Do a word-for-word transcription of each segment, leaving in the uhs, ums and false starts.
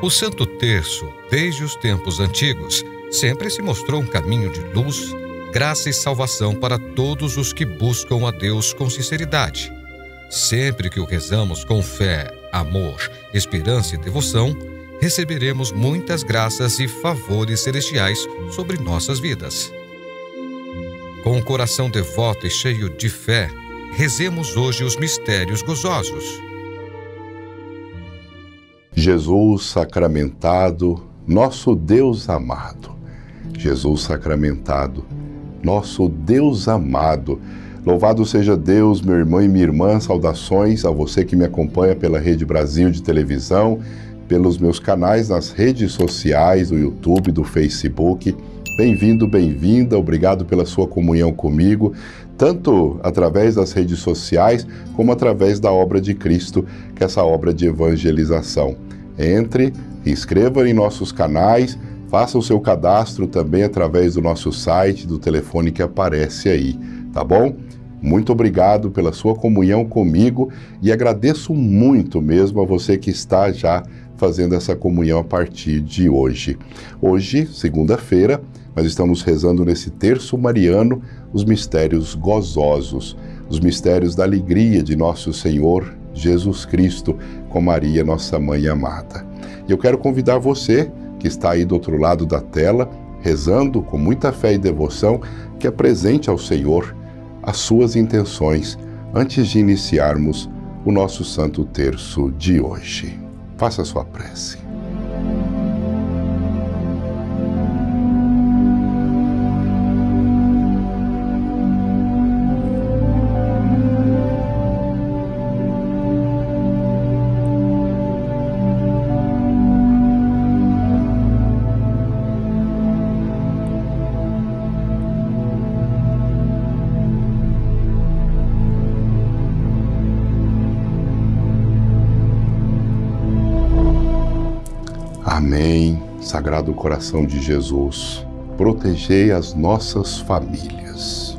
O Santo Terço, desde os tempos antigos, sempre se mostrou um caminho de luz, graça e salvação para todos os que buscam a Deus com sinceridade. Sempre que o rezamos com fé, amor, esperança e devoção, receberemos muitas graças e favores celestiais sobre nossas vidas. Com o coração devoto e cheio de fé, rezemos hoje os mistérios gozosos. Jesus sacramentado, nosso Deus amado. Jesus sacramentado, nosso Deus amado. Louvado seja Deus, meu irmão e minha irmã. Saudações a você que me acompanha pela Rede Brasil de televisão, pelos meus canais nas redes sociais, do YouTube, do Facebook. Bem-vindo, bem-vinda, obrigado pela sua comunhão comigo, tanto através das redes sociais, como através da obra de Cristo, que é essa obra de evangelização. Entre, inscreva em nossos canais, faça o seu cadastro também através do nosso site, do telefone que aparece aí, tá bom? Muito obrigado pela sua comunhão comigo e agradeço muito mesmo a você que está já fazendo essa comunhão a partir de hoje. Hoje, segunda-feira, nós estamos rezando nesse terço mariano os mistérios gozosos, os mistérios da alegria de nosso Senhor Jesus Cristo com Maria, nossa mãe amada. E eu quero convidar você que está aí do outro lado da tela, rezando com muita fé e devoção, que apresente ao Senhor as suas intenções antes de iniciarmos o nosso Santo Terço de hoje. Faça a sua prece. Amém. Sagrado Coração de Jesus, protegei as nossas famílias.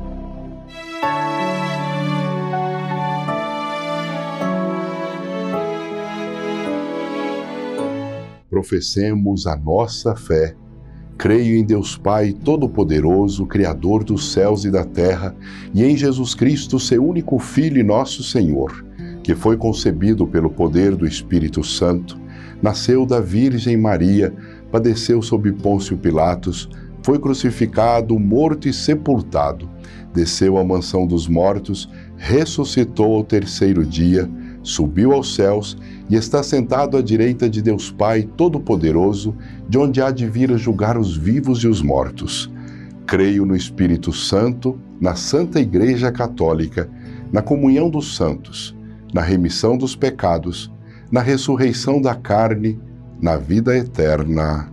Professemos a nossa fé. Creio em Deus Pai Todo-Poderoso, Criador dos céus e da terra, e em Jesus Cristo, seu único Filho e nosso Senhor, que foi concebido pelo poder do Espírito Santo, nasceu da Virgem Maria, padeceu sob Pôncio Pilatos, foi crucificado, morto e sepultado, desceu à mansão dos mortos, ressuscitou ao terceiro dia, subiu aos céus e está sentado à direita de Deus Pai Todo-Poderoso, de onde há de vir a julgar os vivos e os mortos. Creio no Espírito Santo, na Santa Igreja Católica, na comunhão dos santos, na remissão dos pecados, na ressurreição da carne, na vida eterna.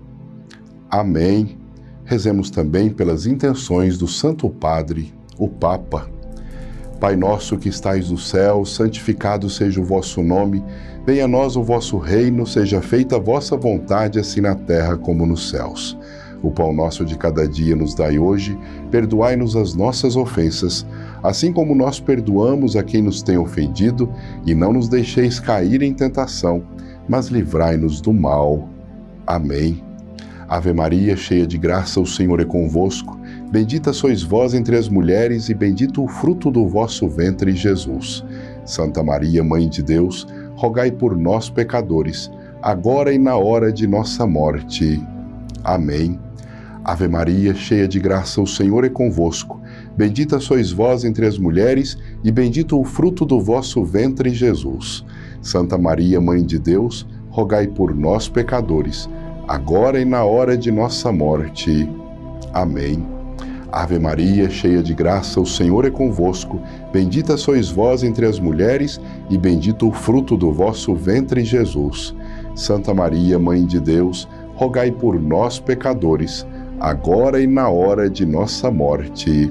Amém. Rezemos também pelas intenções do Santo Padre, o Papa. Pai nosso que estais no céu, santificado seja o vosso nome, venha a nós o vosso reino, seja feita a vossa vontade, assim na terra como nos céus. O pão nosso de cada dia nos dai hoje, perdoai-nos as nossas ofensas, assim como nós perdoamos a quem nos tem ofendido, e não nos deixeis cair em tentação, mas livrai-nos do mal. Amém. Ave Maria, cheia de graça, o Senhor é convosco. Bendita sois vós entre as mulheres, e bendito o fruto do vosso ventre, Jesus. Santa Maria, Mãe de Deus, rogai por nós, pecadores, agora e na hora de nossa morte. Amém. Ave Maria, cheia de graça, o Senhor é convosco. Bendita sois vós entre as mulheres, e bendito o fruto do vosso ventre, Jesus. Santa Maria, Mãe de Deus, rogai por nós, pecadores, agora e na hora de nossa morte. Amém. Ave Maria, cheia de graça, o Senhor é convosco. Bendita sois vós entre as mulheres, e bendito o fruto do vosso ventre, Jesus. Santa Maria, Mãe de Deus, rogai por nós, pecadores, agora e na hora de nossa morte.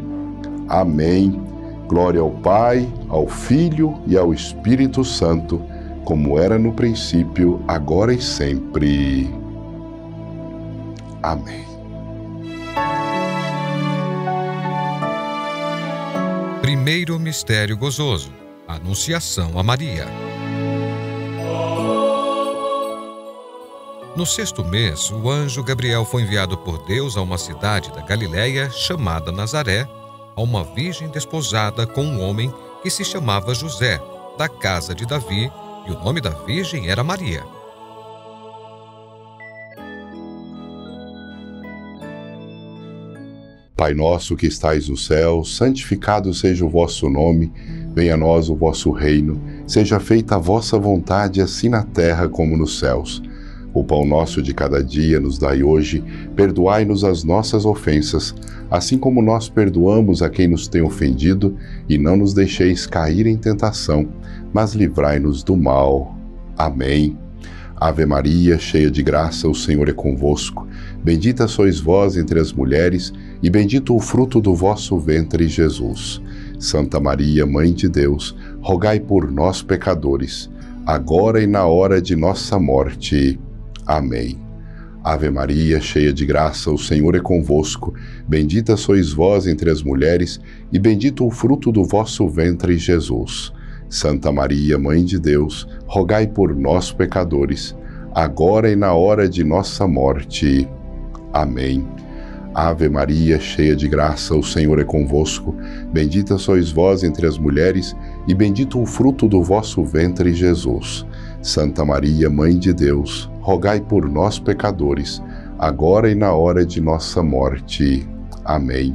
Amém. Glória ao Pai, ao Filho e ao Espírito Santo, como era no princípio, agora e sempre. Amém. Primeiro mistério gozoso: Anunciação a Maria. No sexto mês, o anjo Gabriel foi enviado por Deus a uma cidade da Galiléia chamada Nazaré, a uma virgem desposada com um homem que se chamava José, da casa de Davi, e o nome da virgem era Maria. Pai nosso que estais no céu, santificado seja o vosso nome, venha a nós o vosso reino, seja feita a vossa vontade, assim na terra como nos céus. O pão nosso de cada dia nos dai hoje, perdoai-nos as nossas ofensas, assim como nós perdoamos a quem nos tem ofendido, e não nos deixeis cair em tentação, mas livrai-nos do mal. Amém. Ave Maria, cheia de graça, o Senhor é convosco. Bendita sois vós entre as mulheres, e bendito o fruto do vosso ventre, Jesus. Santa Maria, Mãe de Deus, rogai por nós, pecadores, agora e na hora de nossa morte. Amém. Ave Maria, cheia de graça, o Senhor é convosco. Bendita sois vós entre as mulheres, e bendito o fruto do vosso ventre, Jesus. Santa Maria, Mãe de Deus, rogai por nós, pecadores, agora e na hora de nossa morte. Amém. Ave Maria, cheia de graça, o Senhor é convosco. Bendita sois vós entre as mulheres, e bendito o fruto do vosso ventre, Jesus. Santa Maria, Mãe de Deus, rogai por nós, pecadores, agora e na hora de nossa morte. Amém.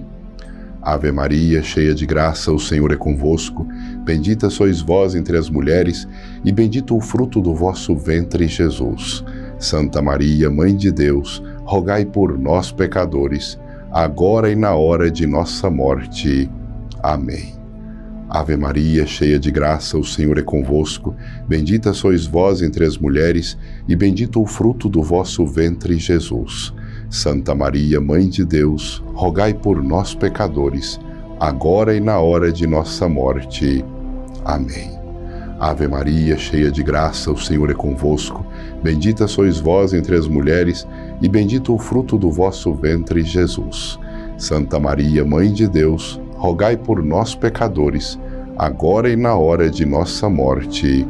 Ave Maria, cheia de graça, o Senhor é convosco. Bendita sois vós entre as mulheres, e bendito o fruto do vosso ventre, Jesus. Santa Maria, Mãe de Deus, rogai por nós, pecadores, agora e na hora de nossa morte. Amém. Ave Maria, cheia de graça, o Senhor é convosco. Bendita sois vós entre as mulheres, e bendito o fruto do vosso ventre, Jesus. Santa Maria, Mãe de Deus, rogai por nós, pecadores, agora e na hora de nossa morte. Amém. Ave Maria, cheia de graça, o Senhor é convosco. Bendita sois vós entre as mulheres, e bendito o fruto do vosso ventre, Jesus. Santa Maria, Mãe de Deus, rogai por nós, pecadores, agora e na hora de nossa morte.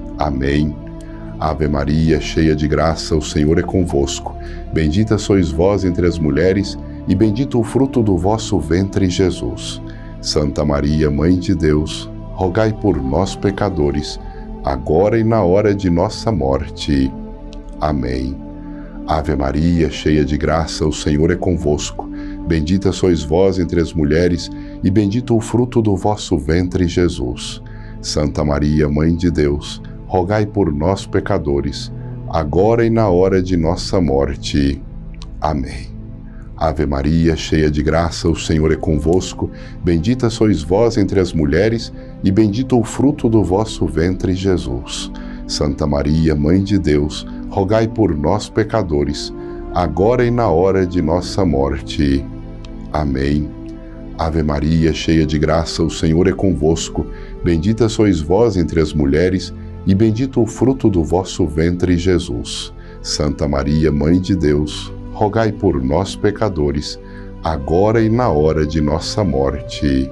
Amém. Ave Maria, cheia de graça, o Senhor é convosco. Bendita sois vós entre as mulheres, e bendito o fruto do vosso ventre, Jesus. Santa Maria, Mãe de Deus, rogai por nós, pecadores, agora e na hora de nossa morte. Amém. Ave Maria, cheia de graça, o Senhor é convosco. Bendita sois vós entre as mulheres, e bendito o fruto do vosso ventre, Jesus. Santa Maria, Mãe de Deus, rogai por nós, pecadores, agora e na hora de nossa morte. Amém. Ave Maria, cheia de graça, o Senhor é convosco. Bendita sois vós entre as mulheres, e bendito o fruto do vosso ventre, Jesus. Santa Maria, Mãe de Deus, rogai por nós, pecadores, agora e na hora de nossa morte. Amém. Ave Maria, cheia de graça, o Senhor é convosco. Bendita sois vós entre as mulheres, e bendito o fruto do vosso ventre, Jesus. Santa Maria, Mãe de Deus, rogai por nós, pecadores, agora e na hora de nossa morte.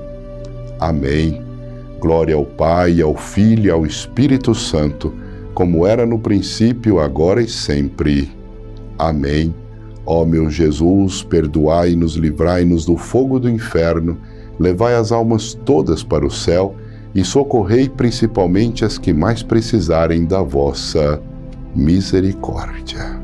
Amém. Glória ao Pai, ao Filho e ao Espírito Santo, como era no princípio, agora e sempre. Amém. Ó meu Jesus, perdoai-nos, livrai-nos do fogo do inferno, levai as almas todas para o céu, e socorrei principalmente as que mais precisarem da vossa misericórdia.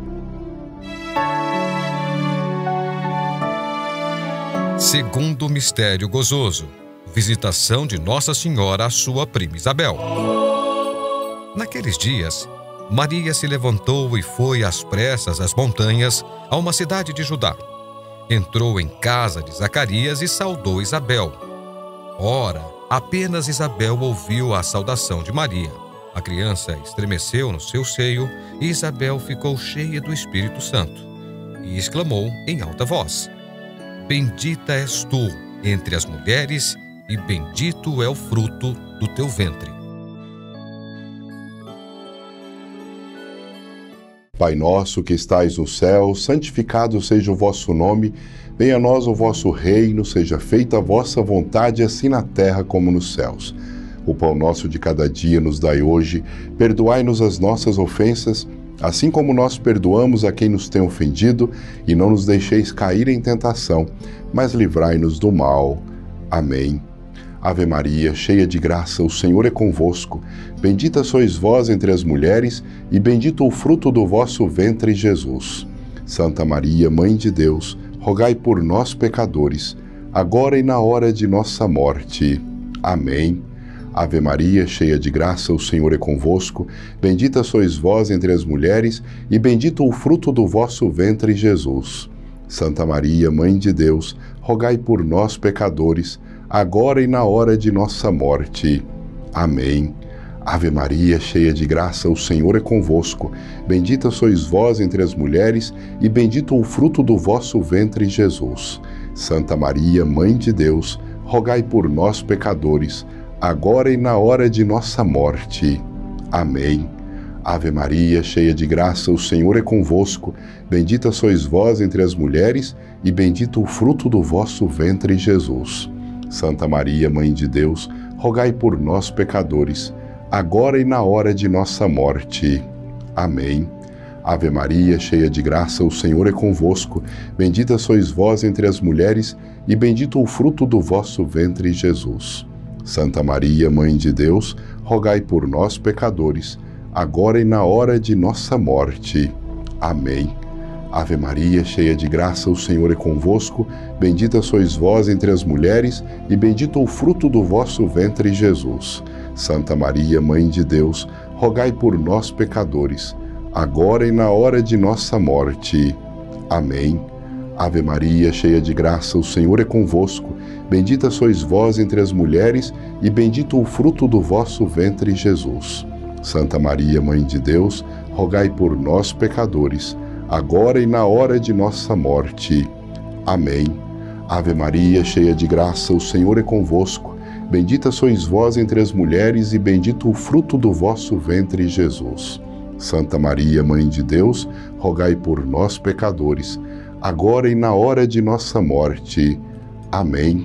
Segundo mistério gozoso, visitação de Nossa Senhora à sua prima Isabel. Naqueles dias, Maria se levantou e foi às pressas às montanhas, a uma cidade de Judá. Entrou em casa de Zacarias e saudou Isabel. Ora, apenas Isabel ouviu a saudação de Maria. A criança estremeceu no seu seio e Isabel ficou cheia do Espírito Santo e exclamou em alta voz: Bendita és tu entre as mulheres e bendito é o fruto do teu ventre. Pai nosso que estais no céu, santificado seja o vosso nome, venha a nós o vosso reino, seja feita a vossa vontade, assim na terra como nos céus. O pão nosso de cada dia nos dai hoje, perdoai-nos as nossas ofensas, assim como nós perdoamos a quem nos tem ofendido, e não nos deixeis cair em tentação, mas livrai-nos do mal. Amém. Ave Maria, cheia de graça, o Senhor é convosco. Bendita sois vós entre as mulheres, e bendito o fruto do vosso ventre, Jesus. Santa Maria, Mãe de Deus, rogai por nós, pecadores, agora e na hora de nossa morte. Amém. Ave Maria, cheia de graça, o Senhor é convosco. Bendita sois vós entre as mulheres, e bendito o fruto do vosso ventre, Jesus. Santa Maria, Mãe de Deus, rogai por nós, pecadores, agora e na hora de nossa morte. Amém. Ave Maria, cheia de graça, o Senhor é convosco. Bendita sois vós entre as mulheres, e bendito o fruto do vosso ventre, Jesus. Santa Maria, Mãe de Deus, rogai por nós, pecadores, agora e na hora de nossa morte. Amém. Ave Maria, cheia de graça, o Senhor é convosco. Bendita sois vós entre as mulheres, e bendito o fruto do vosso ventre, Jesus. Santa Maria, Mãe de Deus, rogai por nós, pecadores, agora e na hora de nossa morte. Amém. Ave Maria, cheia de graça, o Senhor é convosco. Bendita sois vós entre as mulheres, e bendito o fruto do vosso ventre, Jesus. Santa Maria, Mãe de Deus, rogai por nós, pecadores, agora e na hora de nossa morte. Amém. Ave Maria, cheia de graça, o Senhor é convosco. Bendita sois vós entre as mulheres, e bendito o fruto do vosso ventre, Jesus. Santa Maria, Mãe de Deus, rogai por nós, pecadores, agora e na hora de nossa morte. Amém. Ave Maria, cheia de graça, o Senhor é convosco. Bendita sois vós entre as mulheres, e bendito o fruto do vosso ventre, Jesus. Santa Maria, Mãe de Deus, rogai por nós, pecadores, agora e na hora de nossa morte. Amém. Ave Maria, cheia de graça, o Senhor é convosco. Bendita sois vós entre as mulheres, e bendito o fruto do vosso ventre, Jesus. Santa Maria, Mãe de Deus, rogai por nós, pecadores, agora e na hora de nossa morte. Amém.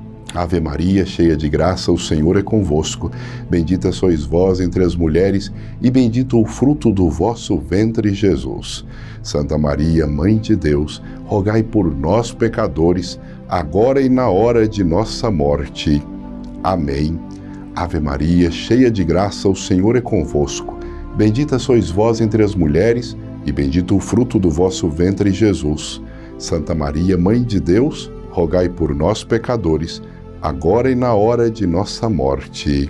Ave Maria, cheia de graça, o Senhor é convosco. Bendita sois vós entre as mulheres, e bendito o fruto do vosso ventre, Jesus. Santa Maria, Mãe de Deus, rogai por nós, pecadores, agora e na hora de nossa morte. Amém. Ave Maria, cheia de graça, o Senhor é convosco. Bendita sois vós entre as mulheres, e bendito o fruto do vosso ventre, Jesus. Santa Maria, Mãe de Deus, rogai por nós, pecadores, agora e na hora de nossa morte.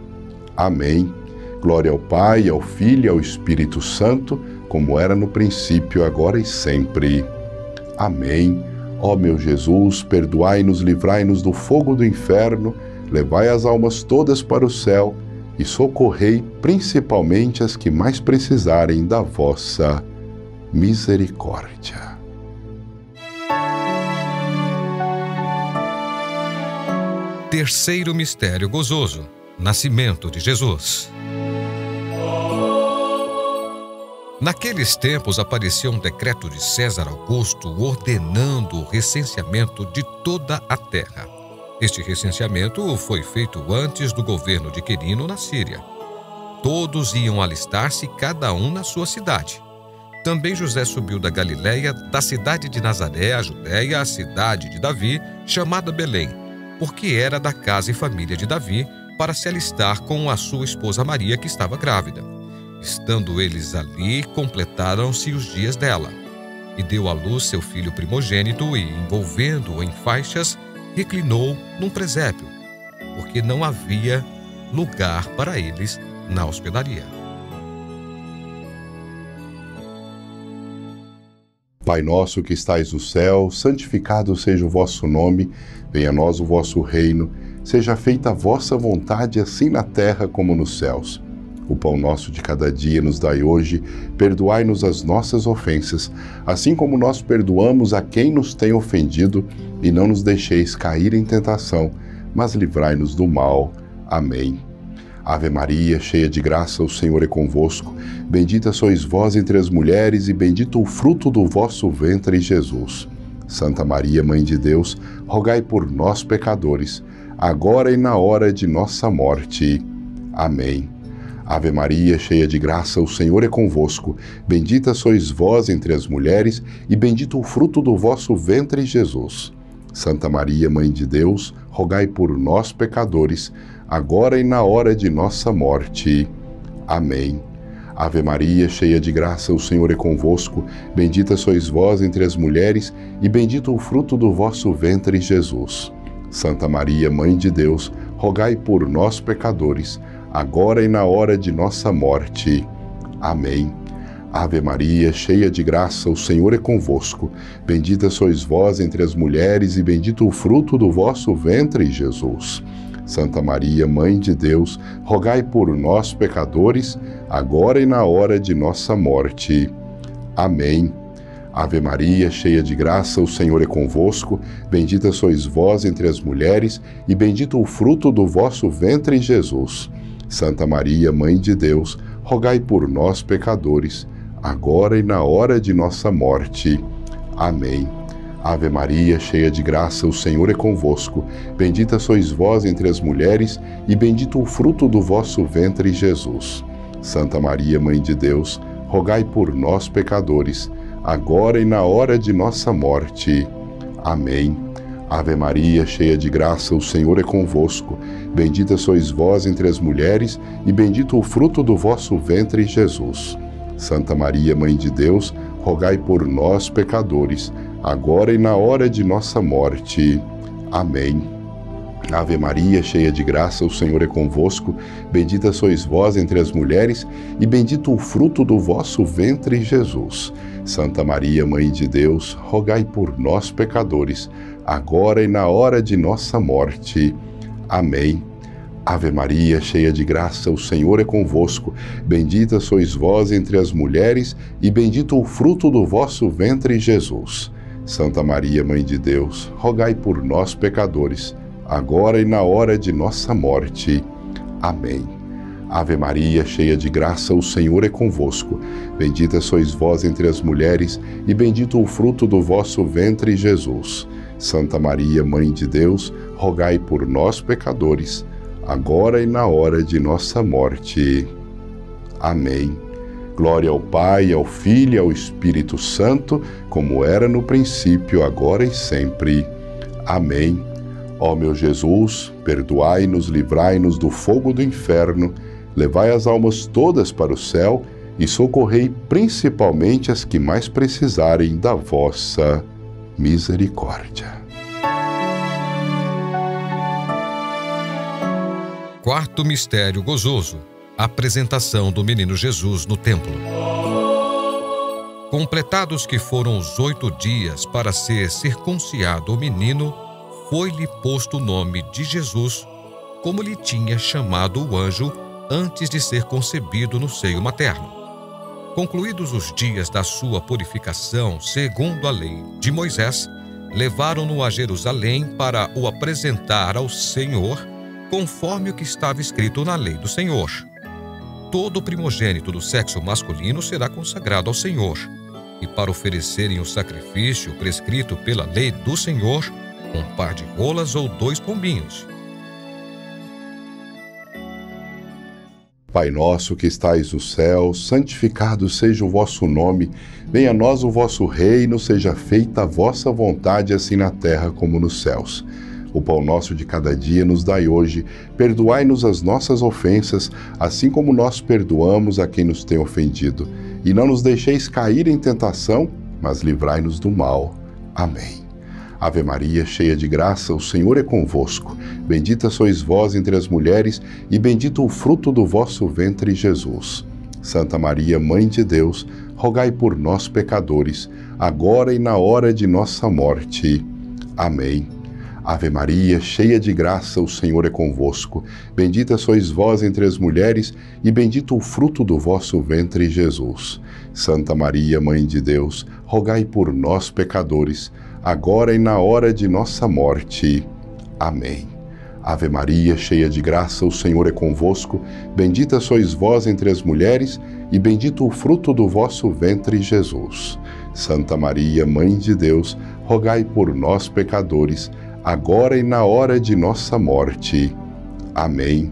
Amém. Glória ao Pai, ao Filho e ao Espírito Santo, como era no princípio, agora e sempre. Amém. Ó meu Jesus, perdoai-nos, livrai-nos do fogo do inferno, levai as almas todas para o céu e socorrei principalmente as que mais precisarem da vossa misericórdia. Terceiro mistério gozoso: nascimento de Jesus. Naqueles tempos apareceu um decreto de César Augusto ordenando o recenseamento de toda a terra. Este recenseamento foi feito antes do governo de Quirino na Síria. Todos iam alistar-se, cada um na sua cidade. Também José subiu da Galiléia, da cidade de Nazaré, a Judéia, a cidade de Davi, chamada Belém, porque era da casa e família de Davi, para se alistar com a sua esposa Maria, que estava grávida. Estando eles ali, completaram-se os dias dela. E deu à luz seu filho primogênito e, envolvendo-o em faixas, reclinou num presépio, porque não havia lugar para eles na hospedaria. Pai nosso que estais no céu, santificado seja o vosso nome, venha a nós o vosso reino, seja feita a vossa vontade, assim na terra como nos céus. O pão nosso de cada dia nos dai hoje, perdoai-nos as nossas ofensas, assim como nós perdoamos a quem nos tem ofendido, e não nos deixeis cair em tentação, mas livrai-nos do mal. Amém. Ave Maria, cheia de graça, o Senhor é convosco. Bendita sois vós entre as mulheres, e bendito o fruto do vosso ventre, Jesus. Santa Maria, Mãe de Deus, rogai por nós, pecadores, agora e na hora de nossa morte. Amém. Ave Maria, cheia de graça, o Senhor é convosco. Bendita sois vós entre as mulheres, e bendito o fruto do vosso ventre, Jesus. Santa Maria, Mãe de Deus, rogai por nós, pecadores, agora e na hora de nossa morte. Amém. Ave Maria, cheia de graça, o Senhor é convosco. Bendita sois vós entre as mulheres, e bendito o fruto do vosso ventre, Jesus. Santa Maria, Mãe de Deus, rogai por nós, pecadores, agora e na hora de nossa morte. Amém. Ave Maria, cheia de graça, o Senhor é convosco. Bendita sois vós entre as mulheres, e bendito o fruto do vosso ventre, Jesus. Santa Maria, Mãe de Deus, rogai por nós, pecadores, agora e na hora de nossa morte. Amém. Ave Maria, cheia de graça, o Senhor é convosco. Bendita sois vós entre as mulheres, e bendito o fruto do vosso ventre, Jesus. Santa Maria, Mãe de Deus, rogai por nós, pecadores, agora e na hora de nossa morte. Amém. Ave Maria, cheia de graça, o Senhor é convosco. Bendita sois vós entre as mulheres, e bendito o fruto do vosso ventre, Jesus. Santa Maria, Mãe de Deus, rogai por nós, pecadores, agora e na hora de nossa morte. Amém. Ave Maria, cheia de graça, o Senhor é convosco. Bendita sois vós entre as mulheres, e bendito o fruto do vosso ventre, Jesus. Santa Maria, Mãe de Deus, rogai por nós, pecadores, agora e na hora de nossa morte. Amém. Ave Maria, cheia de graça, o Senhor é convosco. Bendita sois vós entre as mulheres, e bendito o fruto do vosso ventre, Jesus. Santa Maria, Mãe de Deus, rogai por nós, pecadores, agora e na hora de nossa morte. Amém. Ave Maria, cheia de graça, o Senhor é convosco. Bendita sois vós entre as mulheres, e bendito o fruto do vosso ventre, Jesus. Santa Maria, Mãe de Deus, rogai por nós, pecadores, agora e na hora de nossa morte. Amém. Ave Maria, cheia de graça, o Senhor é convosco. Bendita sois vós entre as mulheres, e bendito o fruto do vosso ventre, Jesus. Santa Maria, Mãe de Deus, rogai por nós, pecadores, agora e na hora de nossa morte. Amém. Glória ao Pai, ao Filho e ao Espírito Santo, como era no princípio, agora e sempre. Amém. Ó meu Jesus, perdoai-nos, livrai-nos do fogo do inferno, levai as almas todas para o céu e socorrei principalmente as que mais precisarem da vossa misericórdia. Quarto mistério gozoso: apresentação do menino Jesus no templo. Completados que foram os oito dias para ser circuncidado o menino, foi-lhe posto o nome de Jesus, como lhe tinha chamado o anjo antes de ser concebido no seio materno. Concluídos os dias da sua purificação, segundo a lei de Moisés, levaram-no a Jerusalém para o apresentar ao Senhor, conforme o que estava escrito na lei do Senhor. Todo primogênito do sexo masculino será consagrado ao Senhor, e para oferecerem o sacrifício prescrito pela lei do Senhor, um par de rolas ou dois pombinhos. Pai nosso que estais no céu, santificado seja o vosso nome. Venha a nós o vosso reino, seja feita a vossa vontade, assim na terra como nos céus. O pão nosso de cada dia nos dai hoje. Perdoai-nos as nossas ofensas, assim como nós perdoamos a quem nos tem ofendido. E não nos deixeis cair em tentação, mas livrai-nos do mal. Amém. Ave Maria, cheia de graça, o Senhor é convosco. Bendita sois vós entre as mulheres, e bendito o fruto do vosso ventre, Jesus. Santa Maria, Mãe de Deus, rogai por nós, pecadores, agora e na hora de nossa morte. Amém. Ave Maria, cheia de graça, o Senhor é convosco. Bendita sois vós entre as mulheres, e bendito o fruto do vosso ventre, Jesus. Santa Maria, Mãe de Deus, rogai por nós, pecadores, agora e na hora de nossa morte. Amém. Ave Maria, cheia de graça, o Senhor é convosco. Bendita sois vós entre as mulheres, e bendito o fruto do vosso ventre, Jesus. Santa Maria, Mãe de Deus, rogai por nós, pecadores, agora e na hora de nossa morte. Amém.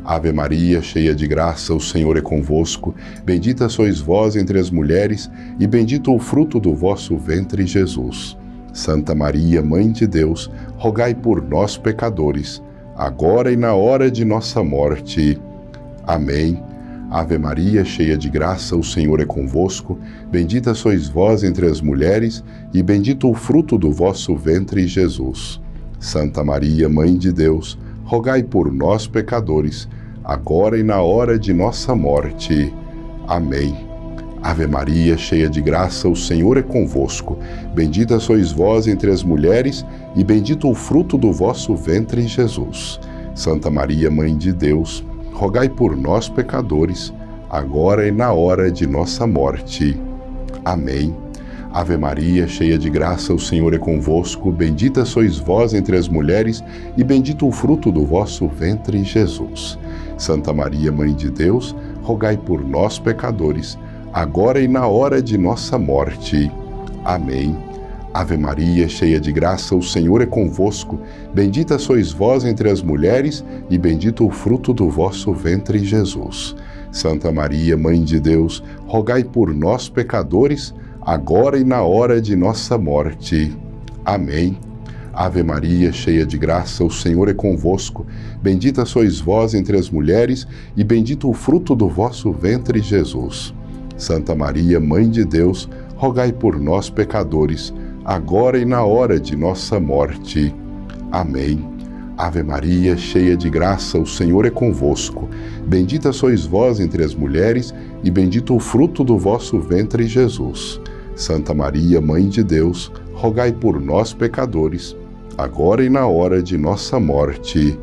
Ave Maria, cheia de graça, o Senhor é convosco. Bendita sois vós entre as mulheres, e bendito o fruto do vosso ventre, Jesus. Santa Maria, Mãe de Deus, rogai por nós, pecadores, agora e na hora de nossa morte. Amém. Ave Maria, cheia de graça, o Senhor é convosco. Bendita sois vós entre as mulheres, e bendito o fruto do vosso ventre, Jesus. Santa Maria, Mãe de Deus, rogai por nós, pecadores, agora e na hora de nossa morte. Amém. Ave Maria, cheia de graça, o Senhor é convosco. Bendita sois vós entre as mulheres, e bendito o fruto do vosso ventre, Jesus. Santa Maria, Mãe de Deus, rogai por nós, pecadores, agora e na hora de nossa morte. Amém. Ave Maria, cheia de graça, o Senhor é convosco. Bendita sois vós entre as mulheres, e bendito o fruto do vosso ventre, Jesus. Santa Maria, Mãe de Deus, rogai por nós, pecadores, agora e na hora de nossa morte. Amém. Ave Maria, cheia de graça, o Senhor é convosco. Bendita sois vós entre as mulheres, e bendito o fruto do vosso ventre, Jesus. Santa Maria, Mãe de Deus, rogai por nós, pecadores, agora e na hora de nossa morte. Amém. Ave Maria, cheia de graça, o Senhor é convosco. Bendita sois vós entre as mulheres, e bendito o fruto do vosso ventre, Jesus. Santa Maria, Mãe de Deus, rogai por nós, pecadores, agora e na hora de nossa morte. Amém. Ave Maria, cheia de graça, o Senhor é convosco. Bendita sois vós entre as mulheres, e bendito o fruto do vosso ventre, Jesus. Santa Maria, Mãe de Deus, rogai por nós, pecadores, agora e na hora de nossa morte.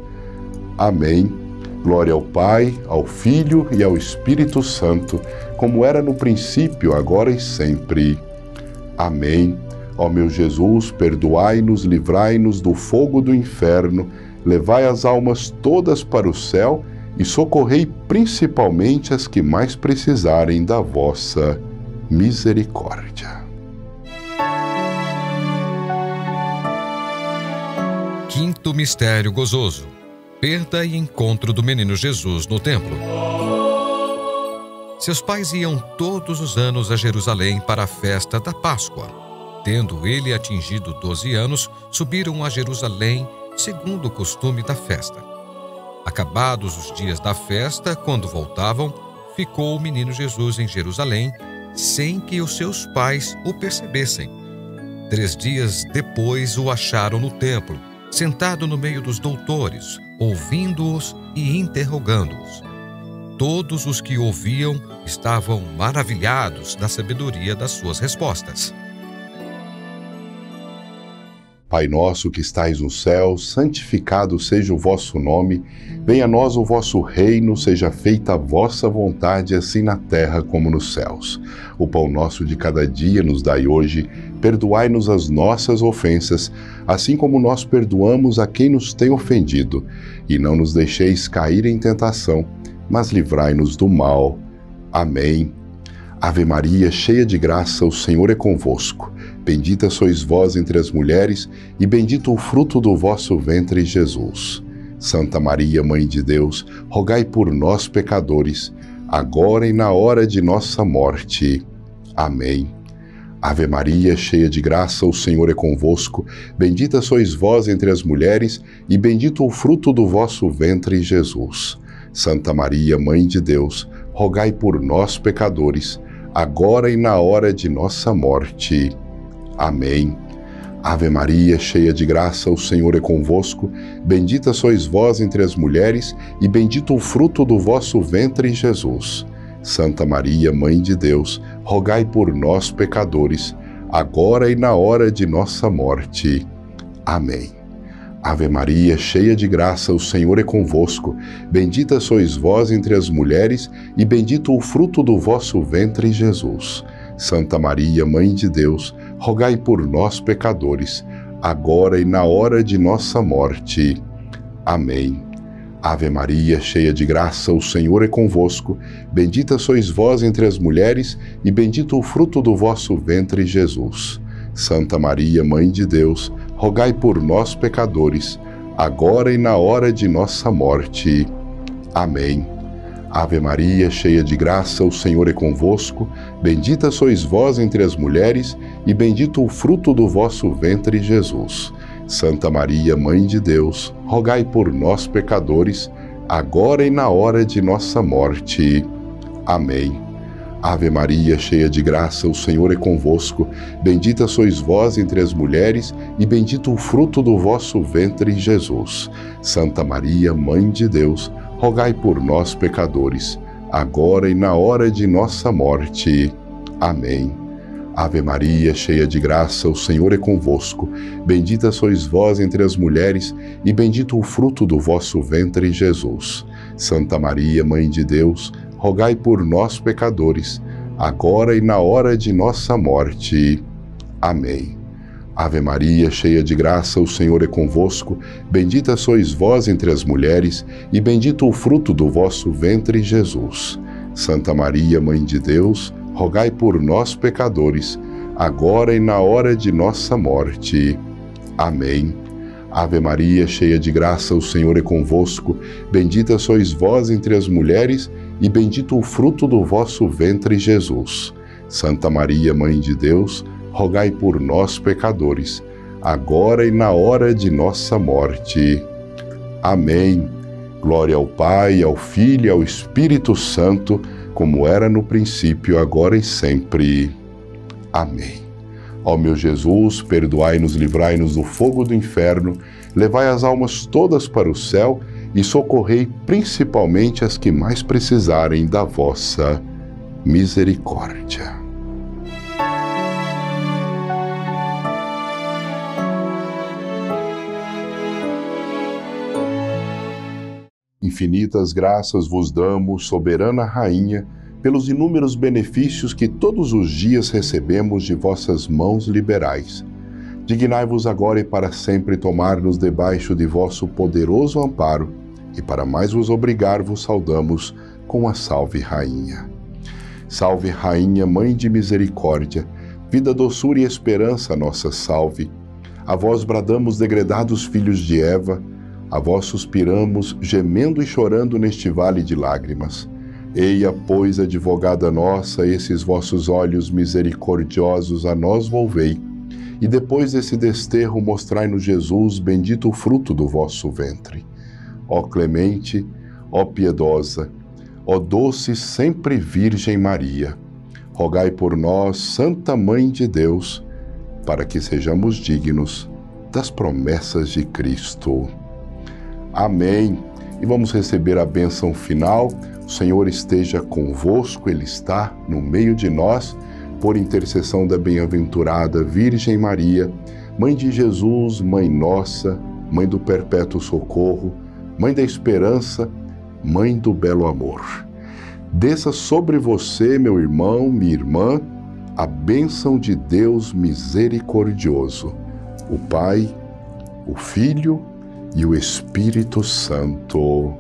Amém. Glória ao Pai, ao Filho e ao Espírito Santo, como era no princípio, agora e sempre. Amém. Ó meu Jesus, perdoai-nos, livrai-nos do fogo do inferno, levai as almas todas para o céu e socorrei principalmente as que mais precisarem da vossa misericórdia. Quinto mistério gozoso: perda e encontro do menino Jesus no templo. Seus pais iam todos os anos a Jerusalém para a festa da Páscoa. Tendo ele atingido doze anos, subiram a Jerusalém, segundo o costume da festa. Acabados os dias da festa, quando voltavam, ficou o menino Jesus em Jerusalém, sem que os seus pais o percebessem. Três dias depois o acharam no templo, sentado no meio dos doutores, ouvindo-os e interrogando-os. Todos os que ouviam estavam maravilhados da sabedoria das suas respostas. Pai nosso que estais no céu, santificado seja o vosso nome. Venha a nós o vosso reino, seja feita a vossa vontade, assim na terra como nos céus. O pão nosso de cada dia nos dai hoje. Perdoai-nos as nossas ofensas, assim como nós perdoamos a quem nos tem ofendido. E não nos deixeis cair em tentação, mas livrai-nos do mal. Amém. Ave Maria, cheia de graça, o Senhor é convosco. Bendita sois vós entre as mulheres, e bendito o fruto do vosso ventre, Jesus. Santa Maria, Mãe de Deus, rogai por nós, pecadores, agora e na hora de nossa morte. Amém. Ave Maria, cheia de graça, o Senhor é convosco. Bendita sois vós entre as mulheres, e bendito o fruto do vosso ventre, Jesus. Santa Maria, Mãe de Deus, rogai por nós, pecadores, agora e na hora de nossa morte. Amém. Ave Maria, cheia de graça, o Senhor é convosco. Bendita sois vós entre as mulheres, e bendito o fruto do vosso ventre, Jesus. Santa Maria, Mãe de Deus, rogai por nós, pecadores, agora e na hora de nossa morte. Amém. Ave Maria, cheia de graça, o Senhor é convosco. Bendita sois vós entre as mulheres, e bendito o fruto do vosso ventre, Jesus. Santa Maria, Mãe de Deus, rogai por nós, pecadores, agora e na hora de nossa morte. Amém. Ave Maria, cheia de graça, o Senhor é convosco. Bendita sois vós entre as mulheres, e bendito o fruto do vosso ventre, Jesus. Santa Maria, Mãe de Deus, rogai por nós, pecadores, agora e na hora de nossa morte. Amém. Ave Maria, cheia de graça, o Senhor é convosco. Bendita sois vós entre as mulheres, e bendito o fruto do vosso ventre, Jesus. Santa Maria, Mãe de Deus, rogai por nós, pecadores, agora e na hora de nossa morte. Amém. Ave Maria, cheia de graça, o Senhor é convosco. Bendita sois vós entre as mulheres, e bendito o fruto do vosso ventre, Jesus. Santa Maria, Mãe de Deus, rogai por nós, pecadores, agora e na hora de nossa morte. Amém. Ave Maria, cheia de graça, o Senhor é convosco. Bendita sois vós entre as mulheres, e bendito o fruto do vosso ventre, Jesus. Santa Maria, Mãe de Deus, rogai por nós, pecadores, agora e na hora de nossa morte. Amém. Ave Maria, cheia de graça, o Senhor é convosco. Bendita sois vós entre as mulheres, e bendito o fruto do vosso ventre, Jesus. Santa Maria, Mãe de Deus, rogai por nós, pecadores, agora e na hora de nossa morte. Amém. Ave Maria, cheia de graça, o Senhor é convosco. Bendita sois vós entre as mulheres, e bendito o fruto do vosso ventre, Jesus. Santa Maria, Mãe de Deus, rogai por nós, pecadores, agora e na hora de nossa morte. Amém. Glória ao Pai, ao Filho e ao Espírito Santo, como era no princípio, agora e sempre. Amém. Ó meu Jesus, perdoai-nos, livrai-nos do fogo do inferno, levai as almas todas para o céu e socorrei principalmente as que mais precisarem da vossa misericórdia. Infinitas graças vos damos, soberana Rainha, pelos inúmeros benefícios que todos os dias recebemos de vossas mãos liberais. Dignai-vos agora e para sempre tomar-nos debaixo de vosso poderoso amparo, e para mais vos obrigar vos saudamos com a Salve Rainha. Salve Rainha, Mãe de Misericórdia, vida, doçura e esperança, nossa salve. A vós bradamos, degredados filhos de Eva, a vós suspiramos, gemendo e chorando neste vale de lágrimas. Eia, pois, advogada nossa, esses vossos olhos misericordiosos a nós volvei, e depois desse desterro mostrai-nos Jesus, bendito o fruto do vosso ventre. Ó clemente, ó piedosa, ó doce sempre Virgem Maria, rogai por nós, Santa Mãe de Deus, para que sejamos dignos das promessas de Cristo. Amém. E vamos receber a bênção final. O Senhor esteja convosco, Ele está no meio de nós, por intercessão da bem-aventurada Virgem Maria, Mãe de Jesus, Mãe nossa, Mãe do perpétuo socorro, Mãe da esperança, Mãe do belo amor. Desça sobre você, meu irmão, minha irmã, a bênção de Deus misericordioso, o Pai, o Filho e o Espírito Santo.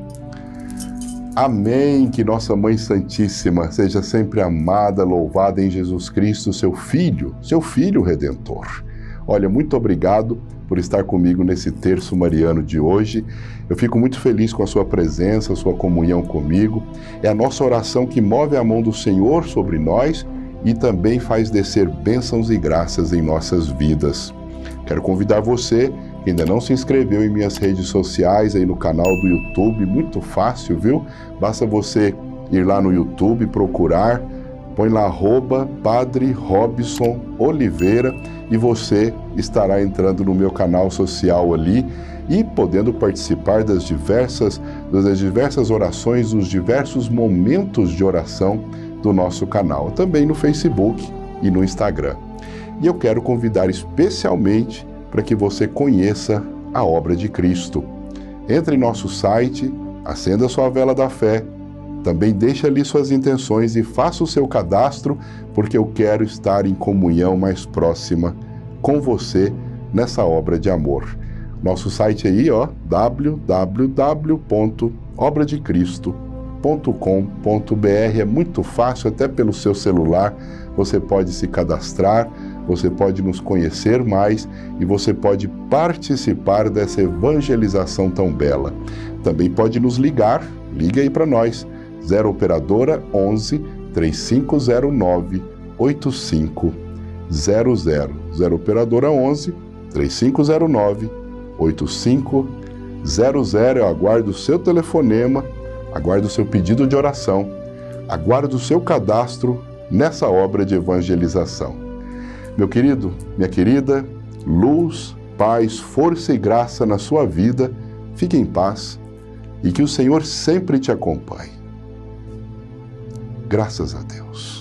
Amém. Que nossa Mãe Santíssima seja sempre amada, louvada em Jesus Cristo, seu Filho, seu Filho Redentor. Olha, muito obrigado por estar comigo nesse terço mariano de hoje. Eu fico muito feliz com a sua presença, a sua comunhão comigo. É a nossa oração que move a mão do Senhor sobre nós e também faz descer bênçãos e graças em nossas vidas. Quero convidar você que ainda não se inscreveu em minhas redes sociais, aí no canal do YouTube, muito fácil, viu? Basta você ir lá no YouTube, procurar, põe lá arroba Padre Robson Oliveira e você estará entrando no meu canal social ali e podendo participar das diversas, das diversas orações, dos diversos momentos de oração do nosso canal, também no Facebook e no Instagram. E eu quero convidar especialmente para que você conheça a obra de Cristo. Entre em nosso site, acenda sua vela da fé, também deixe ali suas intenções e faça o seu cadastro, porque eu quero estar em comunhão mais próxima com você nessa obra de amor. Nosso site aí, ó, w w w ponto obra de cristo ponto com ponto b r, é muito fácil, até pelo seu celular, você pode se cadastrar, você pode nos conhecer mais e você pode participar dessa evangelização tão bela. Também pode nos ligar Liga aí para nós, zero operadora onze, três cinco zero nove, oito cinco zero zero. zero operadora onze, três cinco zero nove, oito cinco zero zero. Eu aguardo o seu telefonema, aguardo o seu pedido de oração, aguardo o seu cadastro nessa obra de evangelização. Meu querido, minha querida, luz, paz, força e graça na sua vida, fique em paz e que o Senhor sempre te acompanhe. Graças a Deus.